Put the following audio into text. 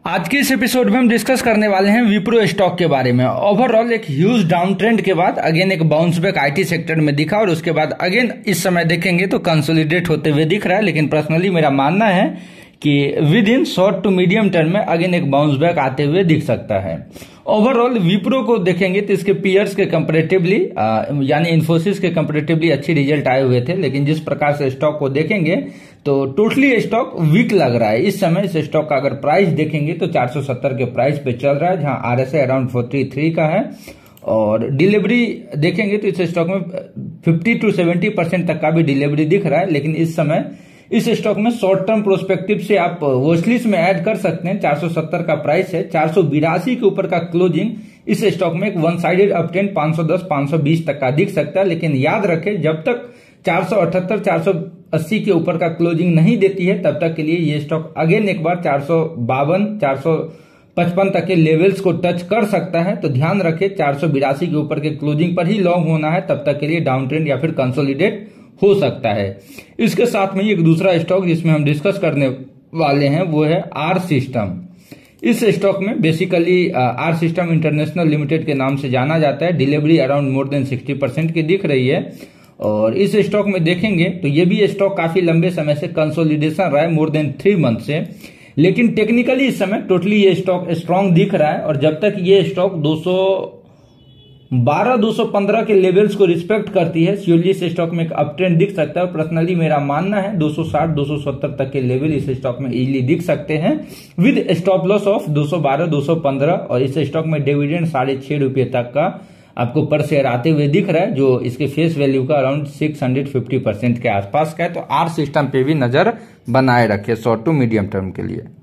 आज के इस एपिसोड में हम डिस्कस करने वाले हैं विप्रो स्टॉक के बारे में। ओवरऑल एक ह्यूज डाउन ट्रेंड के बाद अगेन एक बाउंस बैक आईटी सेक्टर में दिखा और उसके बाद अगेन इस समय देखेंगे तो कंसोलिडेट होते हुए दिख रहा है। लेकिन पर्सनली मेरा मानना है कि within short to medium term में अगेन एक बाउंस बैक आते हुए दिख सकता है। ओवरऑल विप्रो को देखेंगे तो इसके पीयर्स के कंपैरेटिवली यानी इन्फोसिस के कंपैरेटिवली अच्छी रिजल्ट आए हुए थे, लेकिन जिस प्रकार से स्टॉक को देखेंगे तो टोटली स्टॉक वीक लग रहा है। इस समय इस स्टॉक का अगर प्राइस देखेंगे तो 470 के प्राइस पे चल रहा है, जहां आरएसआई अराउंड 43 का है और डिलीवरी देखेंगे तो इस स्टॉक में 50 to 70% तक का भी डिलीवरी दिख रहा है। लेकिन इस समय इस स्टॉक में शॉर्ट टर्म प्रोस्पेक्टिव से आप वॉचलिस्ट में ऐड कर सकते हैं। 470 का प्राइस है, 482 के ऊपर का क्लोजिंग इस स्टॉक में एक वन साइडेड अपट्रेंड 510-520 तक का दिख सकता है। लेकिन याद रखें, जब तक 478-480 के ऊपर का क्लोजिंग नहीं देती है तब तक के लिए ये स्टॉक अगेन एक बार 452-455 तक के लेवल्स को टच कर सकता है। तो ध्यान रखें, 482 के ऊपर के क्लोजिंग पर ही लॉन्ग होना है, तब तक के लिए डाउन ट्रेंड या फिर कंसोलिडेट हो सकता है। इसके साथ में एक दूसरा स्टॉक जिसमें हम डिस्कस करने वाले हैं वो है आर सिस्टम। इस स्टॉक में basically R system international limited के नाम से जाना जाता है। डिलीवरी अराउंड मोर देन 60% की दिख रही है और इस स्टॉक में देखेंगे तो ये भी स्टॉक काफी लंबे समय से कंसोलिडेशन रहा है, मोर देन 3 मंथ से। लेकिन टेक्निकली इस समय टोटली ये स्टॉक स्ट्रांग दिख रहा है और जब तक ये स्टॉक 212-215 के लेवल्स को रिस्पेक्ट करती है श्योरली इस स्टॉक में एक अप ट्रेंड दिख सकता है। पर्सनली मेरा मानना है 260-270 तक के लेवल इस स्टॉक में इजीली दिख सकते हैं विद स्टॉप लॉस ऑफ 212-215 और इस स्टॉक में डिविडेंड 6.5 रुपए तक का आपको पर शेयर आते हुए दिख रहा है, जो इसके फेस वैल्यू का अराउंड 650% के आसपास का है। तो आर सिस्टम पे भी नजर बनाए रखे शॉर्ट टू मीडियम टर्म के लिए।